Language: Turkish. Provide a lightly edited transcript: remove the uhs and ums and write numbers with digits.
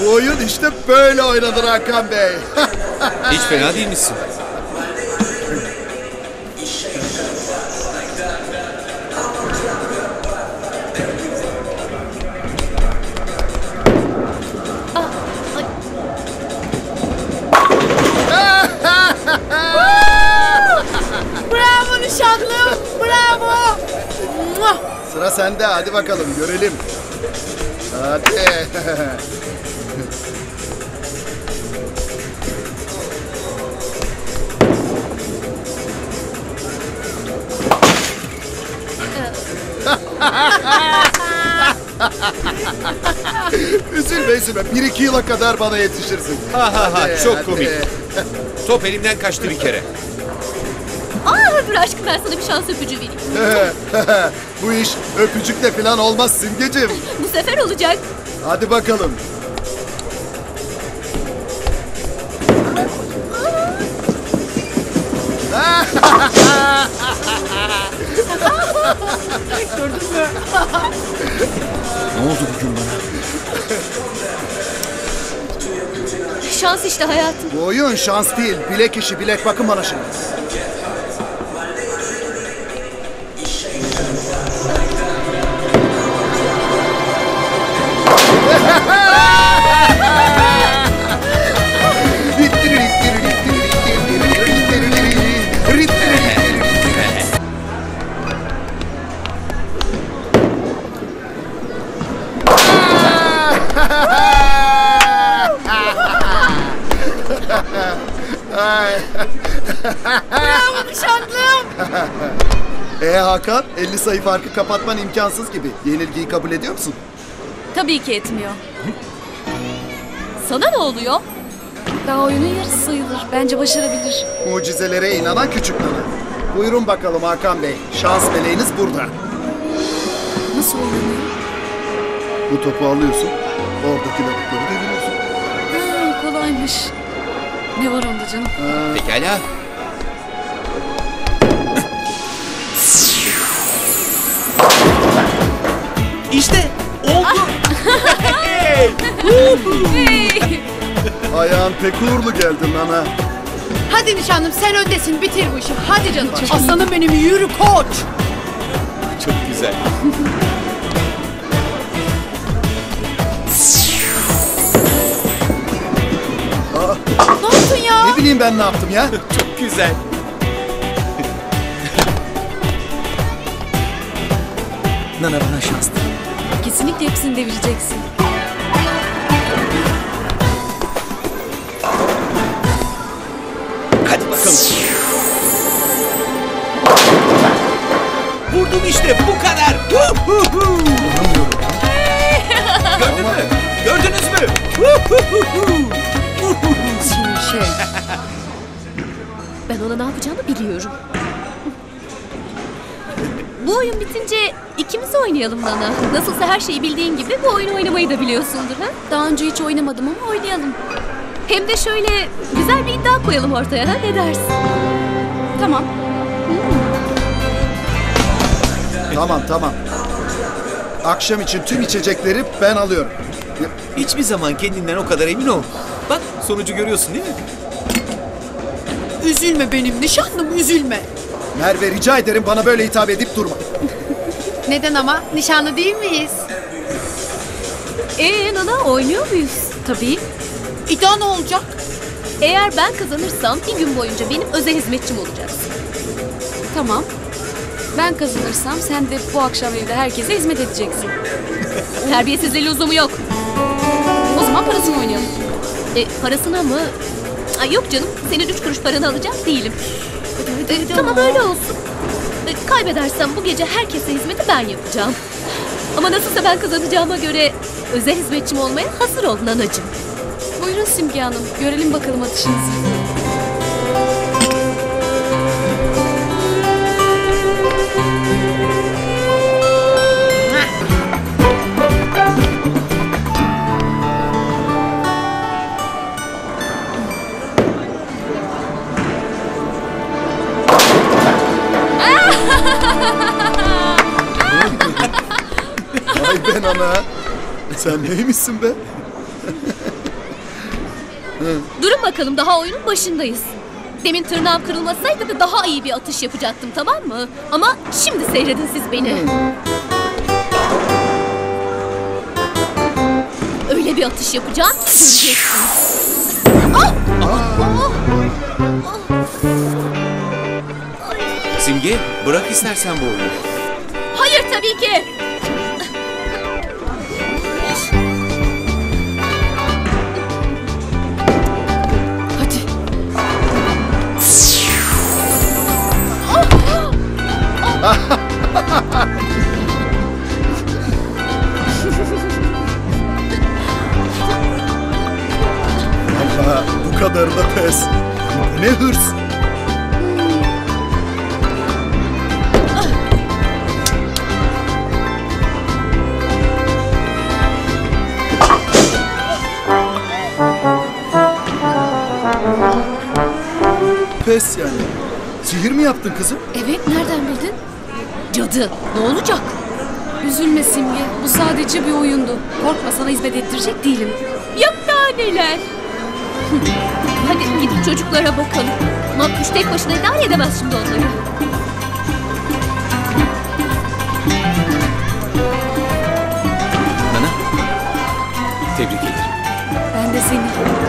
Bu oyun işte böyle oynanır Hakan Bey. Hiç fena değil misin? Bravo nişanlım. Bravo. Sıra sende, hadi bakalım görelim. Hadi. Üzülme üzülme. 1-2 yıla kadar bana yetişirsin. Hadi, Çok hadi. komik. Top elimden kaçtı bir kere. Dur aşkım, ben sana bir şans öpücüğü vereyim. Bu iş öpücükle falan olmaz Simgeciğim. Bu sefer olacak. Hadi bakalım. Ne oldu bugün bana? Şans işte hayatım. Bu oyun şans değil, bilek işi, bilek, bakın bana şimdi. Bravo nişanlım. Hakan, 50 sayı farkı kapatman imkansız gibi. Yenilgiyi kabul ediyor musun? Tabii ki etmiyor. Sana ne oluyor? Daha oyunun yarısı sayılır. Bence başarabilir. Mucizelere inanan küçük nana. Buyurun bakalım Hakan Bey. Şans meleğiniz burada. Nasıl oynanıyor? Bu topu alıyorsun. Oradaki lavukları deviriyorsun. Kolaymış. Ne var onda canım? Pekala. İşte oldu. Ayağın pek uğurlu geldi nana. Hadi nişanlım, sen öndesin, bitir bu işi. Hadi canım. Aslanım benim, yürü koç. Çok güzel. Ne yaptın ya? Ne bileyim ben ne yaptım ya? Çok güzel. Nana bana şans. Kesinlikle hepsini devireceksin. Hadi bakalım. Vurdum işte, bu kadar. Gördün mü? Gördünüz mü? Ben ona ne yapacağını biliyorum. Bu oyun bitince ikimiz oynayalım Nana. Nasılsa her şeyi bildiğin gibi bu oyunu oynamayı da biliyorsundur ha? Daha önce hiç oynamadım ama oynayalım. Hem de şöyle güzel bir iddia koyalım ortaya, ha? Ne dersin? Tamam. Tamam. Akşam için tüm içecekleri ben alıyorum. Hiçbir zaman kendinden o kadar emin ol. Bak sonucu görüyorsun değil mi? Üzülme benim nişanlım, üzülme. Merve rica ederim bana böyle hitap edip durma. Neden ama? Nişanlı değil miyiz? Nana, oynuyor muyuz? Tabii. İddia ne olacak? Eğer ben kazanırsam bir gün boyunca benim özel hizmetçim olacaksın. Tamam. Ben kazanırsam sen de bu akşam evde herkese hizmet edeceksin. Terbiyesizliği lüzumu yok. O zaman parasını oynayalım. Parasına mı? Ay yok canım, senin 3 kuruş paranı alacak değilim. Tamam, öyle olsun. Kaybedersem bu gece herkese hizmeti ben yapacağım. Ama nasılsa ben kazanacağıma göre özel hizmetçim olmaya hazır ol Nanacığım. Buyurun Simge Hanım. Görelim bakalım atışınızı. Vay be nana. Sen neymişsin be? Durun bakalım, daha oyunun başındayız. Demin tırnağım kırılmasaydı da daha iyi bir atış yapacaktım, tamam mı? Ama şimdi seyredin siz beni. Öyle bir atış yapacağım ki göreceksiniz. Simge, bırak istersen bu oyunu. Hayır tabii ki. Hadi. Ha, bu kadar da pes. Bu ne hırs. Pes yani. Sihir mi yaptın kızım? Evet, nereden bildin? Cadı, ne olacak? Üzülme Simge. Bu sadece bir oyundu. Korkma, sana hizmet ettirecek değilim. Yok daha neler. Hadi gidip çocuklara bakalım. Makbuş tek başına idare edemez şimdi onları. Nana, tebrik ederim. Ben de seni.